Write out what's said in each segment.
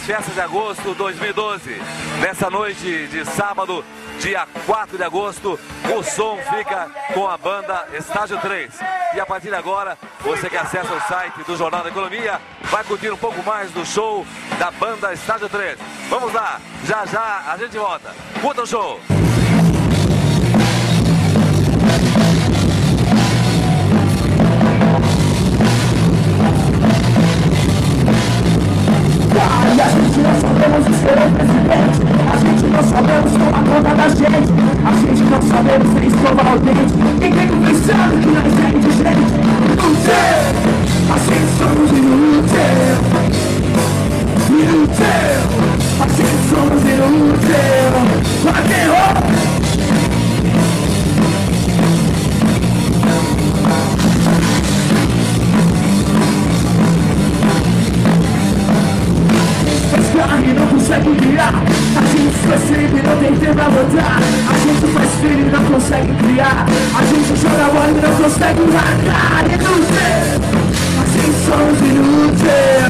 festas de agosto 2012. Nessa noite de sábado, dia 4 de agosto, o som fica com a banda Estágio 3. E a partir de agora, você que acessa o site do Jornal da Economia, vai curtir um pouco mais do show da banda Estágio 3. Vamos lá, já já a gente volta. Curta o show! E a gente não sabemos escolher o presidente. A gente não sabemos tomar conta da gente. A gente não sabemos nem escovar o dente. E fico pensando que nós é indigente. Inútil, assim somos inútil. Inútil, assim somos inútil. Rock e não consegue virar. A gente faz filho e não tem tempo pra voltar. A gente faz filho e não consegue criar. A gente joga bola e não consegue largar. Inútil, assim somos inútil.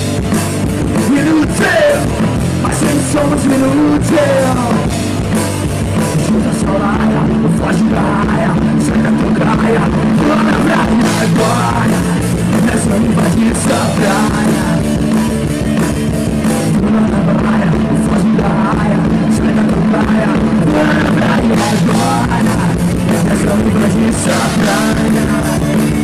Inútil, assim somos inútil. Junta sua laia, não foge da raia. Sai da tocaia, pula na praia agora. Nessa invadir essa praia. Pula na praia, foge da raia, sai da praia, pula na praia agora. Essa invadir essa praia.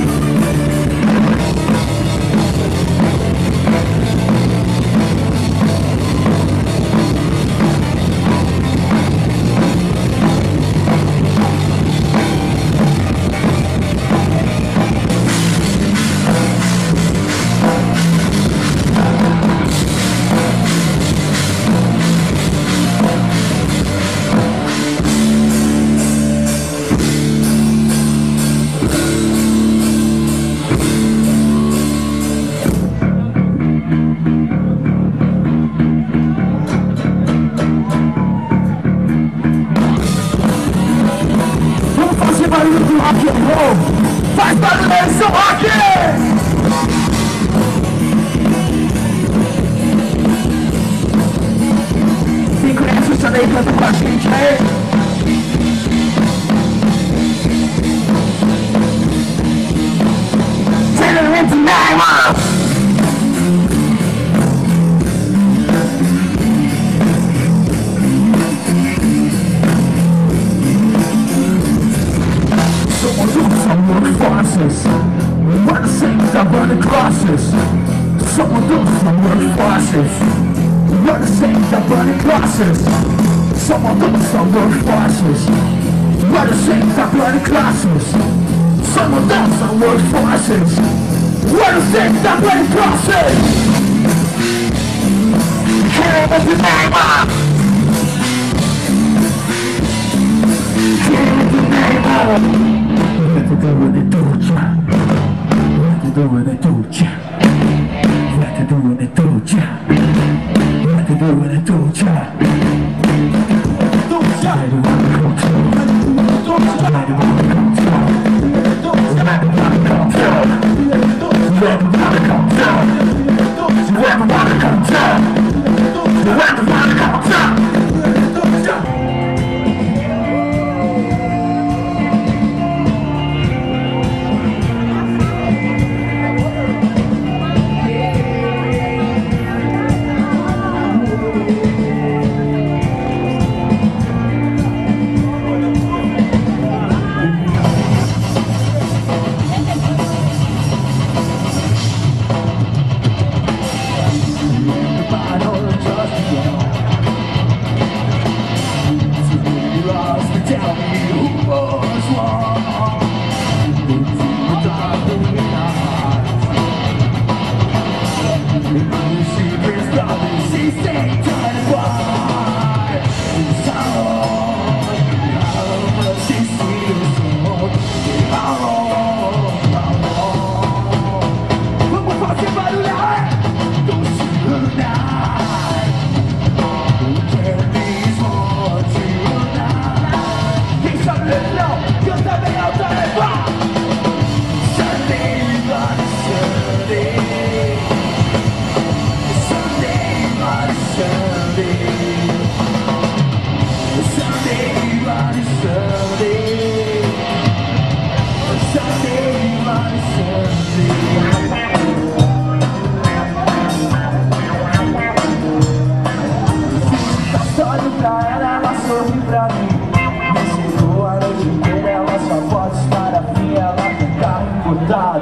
Faz barulho aí, seu rock! Quem conhece o Sunday canta com a gente aí? Tonight, mano! We're the same that burning crosses. Someone does some work forces. We're the same that burning crosses. Someone does some work forces. We're the same that burning crosses. Someone does some work forces. We're the same that burning crosses. Here is the name of. Here is the name of. What to do with it, do ya? What to do with it, do ya? What to do with it, do ya? What to do with it, do ya? Where do you wanna go to? Where do you wanna go to? Where do you wanna go to? Where do you wanna go to? Where do you wanna go to? Where do you wanna go to? Olho pra ela sorri pra mim. Me segurou a noite inteira, ela só pode estar afim. Ela tem carro importado,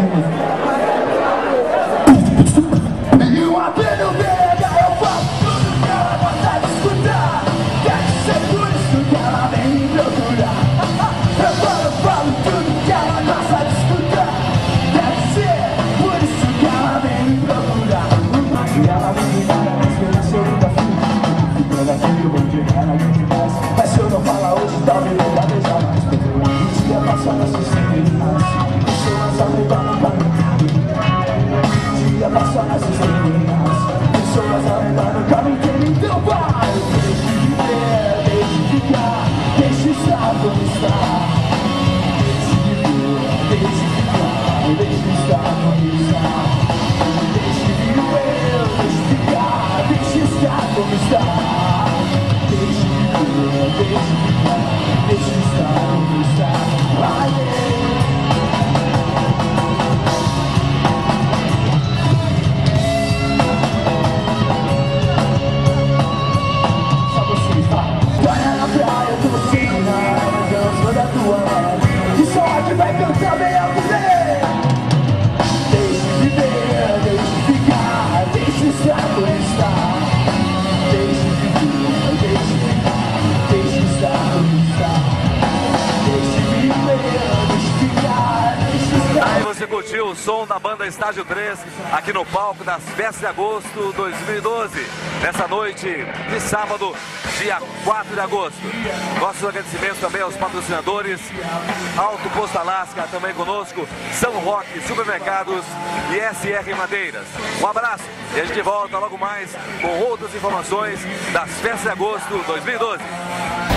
e uma pena verga, eu faço tudo que ela gosta de escutar. Deve ser por isso que ela vem me procurar. Eu falo tudo que ela gosta de escutar. Deve ser por isso que ela vem me procurar. E ela vem me dar a esperança, eu nunca fui. Eu vou chegar na gente mais. Mas se eu não falar hoje, talvez eu vá beijar mais. Porque um dia passou nossos semelhantes. Pessoas ao redor no caminho. Um dia passou nossos semelhantes. Pessoas ao redor no caminho. Então vai, deixe de viver, deixe de ficar, deixe estar como está. Deixe de viver, deixe de ficar, deixe estar como está. Deixe de viver, deixe de ficar, deixe estar como está. Deixa estar onde está. Só vocês, vai. Olha na praia, eu tô sem nada, mas eu não sou da tua área. Que só que vai cantar bem alto dele. Deixe de viver, deixe de ficar, deixe estar onde está. Deixe de viver, deixe de ficar. Aí você curtiu o som da banda Estágio 3 aqui no palco das Festas de Agosto 2012, nessa noite de sábado, dia 4 de agosto. Nossos agradecimentos também aos patrocinadores, Alto Posto Alasca também conosco, São Roque Supermercados e SR Madeiras. Um abraço e a gente volta logo mais com outras informações das Festas de Agosto 2012.